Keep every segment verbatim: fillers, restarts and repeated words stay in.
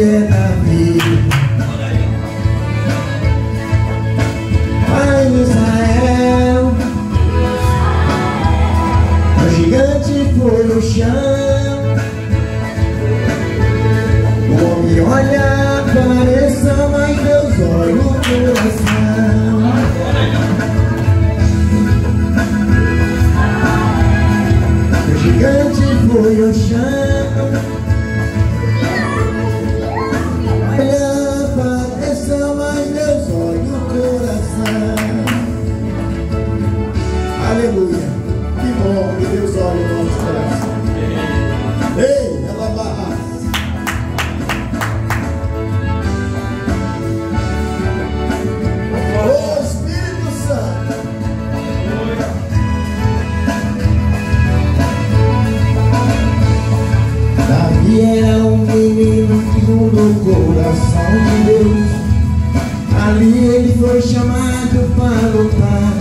é Davi. Pai de Israel, o gigante foi no chão. O homem olha, apareça, mas Deus olha o coração. O gigante foi no chão. Olha, apareça, mas Deus olha o coração. Aleluia. Que bom que Deus olha o nosso coração. Ei, ela barra. O Espírito Santo. Davi era um menino segundo o coração de Deus. Ali ele foi chamado para lutar.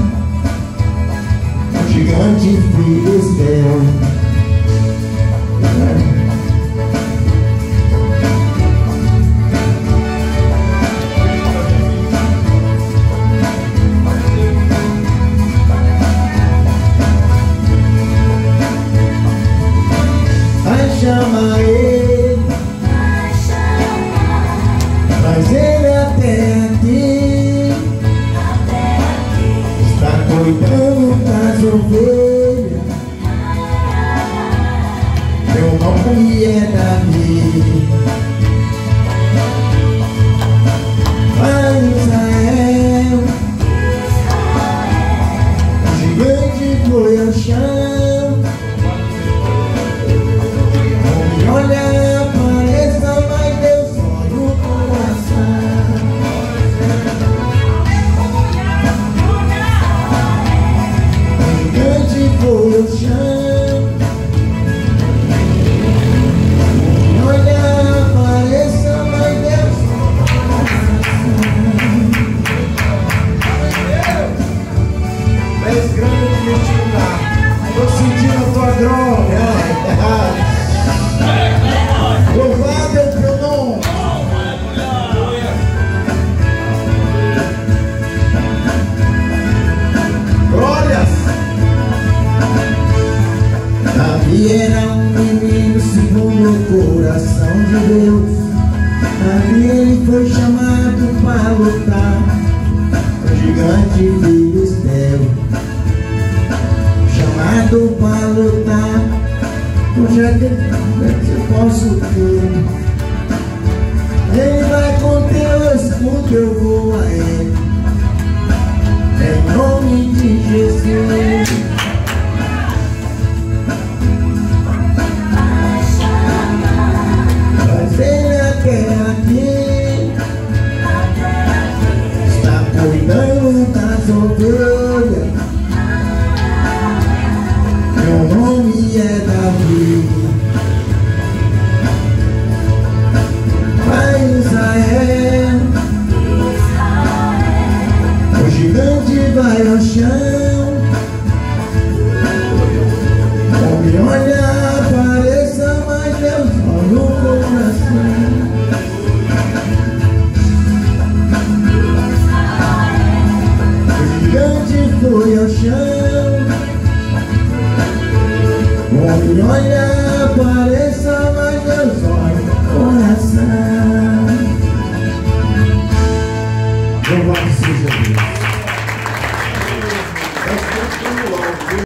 Gigante filisteu. Vai chamar ele, traz ele até aqui. Está cuidando das ovelhas. Meu nome é Davi. Pai de Israel, o gigante foi ao chão. Homem olha, apareça, mas Deus olha o coração. Foi o chão. Olha, apareça, mas Deus. Mais grande que eu te dar. Estou sentindo a tua glória. Louvado é o teu nome. Glórias. Davi era um menino segundo o coração de Deus. Ali ele foi chamado para lutar. O gigante filisteu, chamado para lutar. O gigante eu posso ter. Ele vai conter o escudo, eu vou a ele. Em nome de Jesus. Vem até aqui, está cuidando das ovelhas. Meu nome é Davi. Pai de Israel, o gigante vai ao chão. Homem olha, apareça, mas Deus olha o coração. O gigante foi ao chão. Homem olha, apareça, mas Deus olha o coração. Louvado seja Deus.